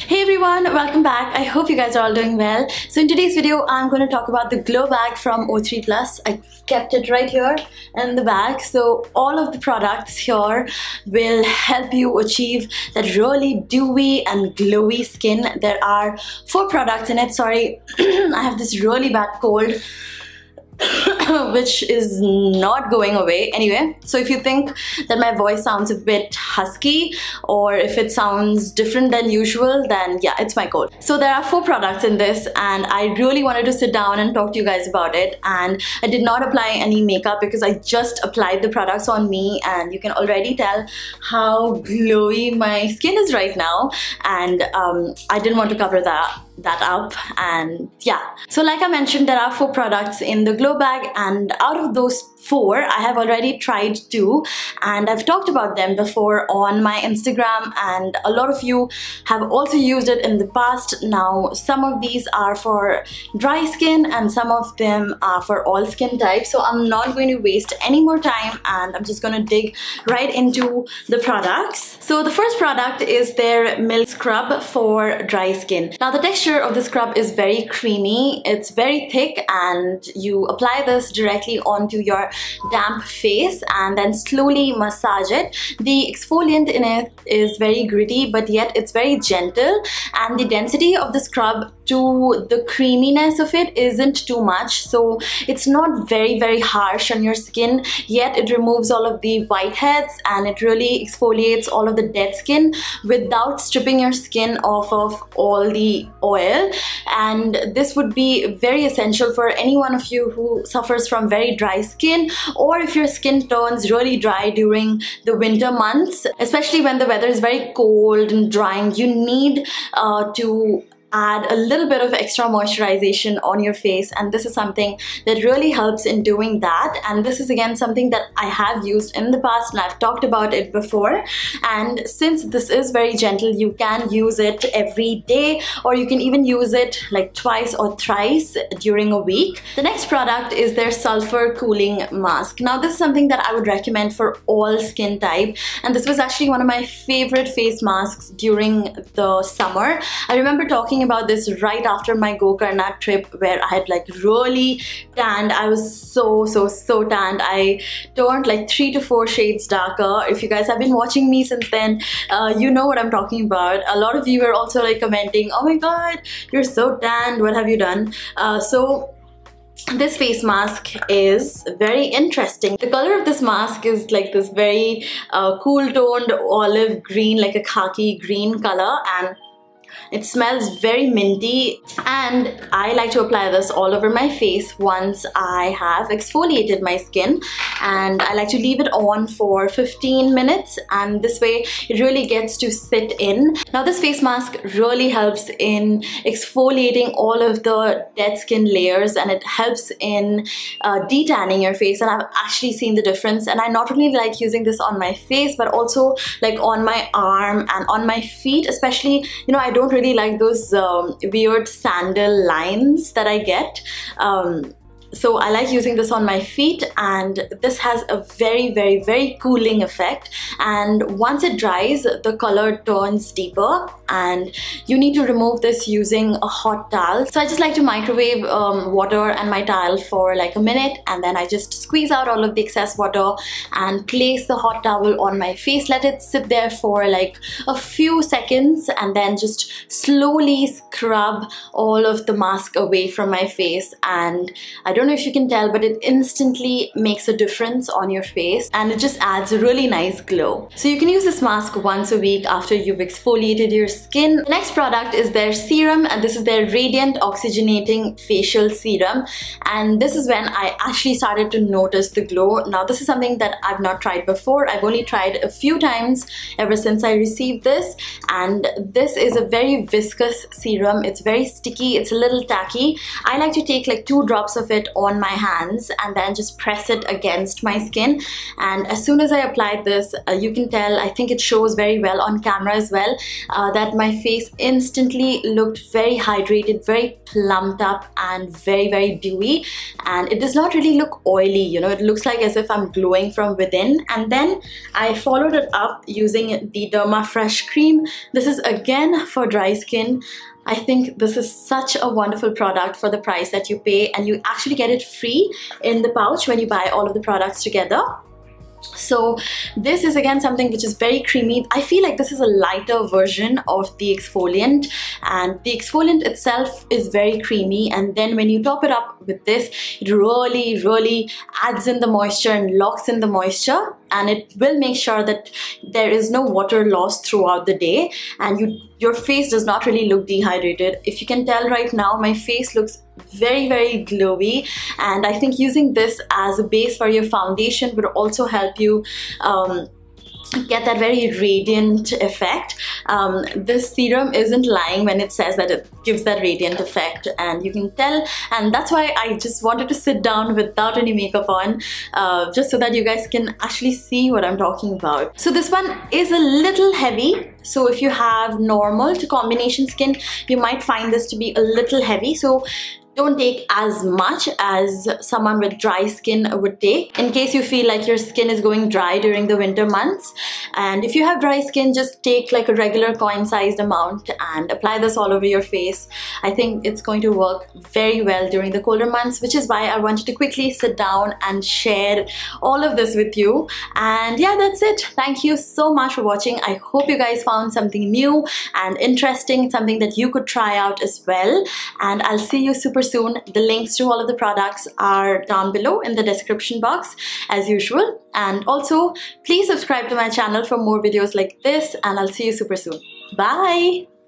Hey everyone, welcome back. I hope you guys are all doing well. So in today's video, I'm going to talk about the glow bag from O3 Plus. I kept it right here in the bag. So all of the products here will help you achieve that really dewy and glowy skin. There are 4 products in it. Sorry, I have this really bad cold which is not going away. Anyway, so if you think that my voice sounds a bit husky or if it sounds different than usual, then yeah, it's my cold. So there are 4 products in this and I really wanted to sit down and talk to you guys about it, and I did not apply any makeup because I just applied the products on me, and you can already tell how glowy my skin is right now, and I didn't want to cover that up. And yeah, so like I mentioned, there are 4 products in the glow bag, and out of those 4 I have already tried 2 and I've talked about them before on my Instagram, and a lot of you have also used it in the past. Now some of these are for dry skin and some of them are for all skin types, so I'm not going to waste any more time and I'm just going to dig right into the products. So the first product is their milk scrub for dry skin. Now the texture of the scrub is very creamy, it's very thick, and you apply this directly onto your damp face and then slowly massage it. The exfoliant in it is very gritty, but yet it's very gentle, and the density of the scrub to the creaminess of it isn't too much, so it's not very harsh on your skin, yet it removes all of the whiteheads and it really exfoliates all of the dead skin without stripping your skin off of all the oil. And this would be very essential for any one of you who suffers from very dry skin, or if your skin turns really dry during the winter months, especially when the weather is very cold and drying. You need to add a little bit of extra moisturization on your face, and this is something that really helps in doing that. And this is again something that I have used in the past and I've talked about it before, and since this is very gentle, you can use it every day, or you can even use it like twice or thrice during a week. The next product is their sulfur cooling mask. Now this is something that I would recommend for all skin type, and this was actually one of my favorite face masks during the summer. I remember talking about this right after my Gokarna trip where I had like really tanned. I was so tanned. I turned like 3 to 4 shades darker. If you guys have been watching me since then, you know what I'm talking about. A lot of you were also like commenting, oh my god, you're so tanned, what have you done? So this face mask is very interesting. The color of this mask is like this very cool toned olive green, like a khaki green color, and it smells very minty, and I like to apply this all over my face once I have exfoliated my skin, and I like to leave it on for 15 minutes, and this way it really gets to sit in. Now this face mask really helps in exfoliating all of the dead skin layers, and it helps in detanning your face, and I've actually seen the difference. And I not only like using this on my face but also like on my arm and on my feet, especially, you know, I don't really like those weird sandal lines that I get. So I like using this on my feet, and this has a very cooling effect, and once it dries the color turns deeper, and you need to remove this using a hot towel. So I just like to microwave water and my towel for like a minute, and then I just squeeze out all of the excess water and place the hot towel on my face, let it sit there for like a few seconds, and then just slowly scrub all of the mask away from my face. And I don't know if you can tell, but it instantly makes a difference on your face, and it just adds a really nice glow. So you can use this mask once a week after you've exfoliated your skin. The next product is their serum, and this is their Radiant Oxygenating Facial Serum, and this is when I actually started to notice the glow. Now this is something that I've not tried before. I've only tried a few times ever since I received this, and this is a very viscous serum. It's very sticky, it's a little tacky. I like to take like 2 drops of it on my hands and then just press it against my skin. And as soon as I applied this, you can tell, I think it shows very well on camera as well, that my face instantly looked very hydrated, very plumped up, and very dewy. And it does not really look oily, you know, it looks like as if I'm glowing from within. And then I followed it up using the Debasree cream. This is again for dry skin. I think this is such a wonderful product for the price that you pay, and you actually get it free in the pouch when you buy all of the products together. So this is again something which is very creamy. I feel like this is a lighter version of the exfoliant, and the exfoliant itself is very creamy, and then when you top it up with this, it really adds in the moisture and locks in the moisture, and it will make sure that there is no water loss throughout the day, and your face does not really look dehydrated. If you can tell right now, my face looks very glowy, and I think using this as a base for your foundation would also help you get that very radiant effect. This serum isn't lying when it says that it gives that radiant effect, and you can tell, and that's why I just wanted to sit down without any makeup on, just so that you guys can actually see what I'm talking about. So this one is a little heavy, so if you have normal to combination skin, you might find this to be a little heavy, so don't take as much as someone with dry skin would take, in case you feel like your skin is going dry during the winter months. And if you have dry skin, just take like a regular coin-sized amount and apply this all over your face. I think it's going to work very well during the colder months, which is why I wanted to quickly sit down and share all of this with you. And yeah, that's it. Thank you so much for watching. I hope you guys found something new and interesting, something that you could try out as well. And I'll see you super soon. The links to all of the products are down below in the description box as usual. And also, please subscribe to my channel for more videos like this, and I'll see you super soon. Bye!